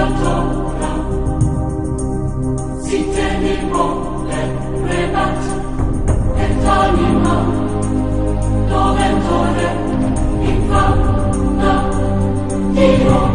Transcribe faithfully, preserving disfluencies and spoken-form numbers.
Torah, site n'imo rebat, et anima, doventore, infam, na, Dio.